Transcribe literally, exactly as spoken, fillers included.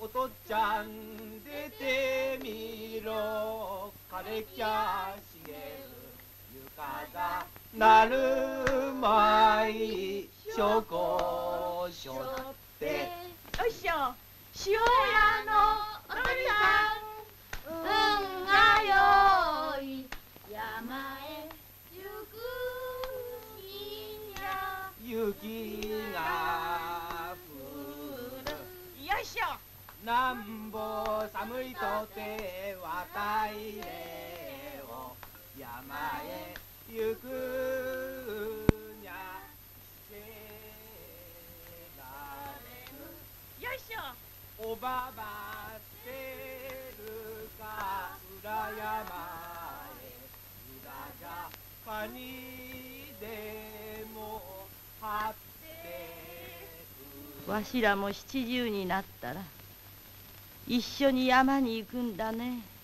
おとっちゃん出てみろ枯れきゃ茂る浴衣なるまいしょこしょってよいしょ塩屋のおとりさん運がよい山へ行くしや雪が降るよいしょなんぼ寒いとて渡りれを山へ行くにゃせられよいしょるおばばせるか裏山へ裏じゃカニでも張ってわしらも七十になったら一緒に山に行くんだね。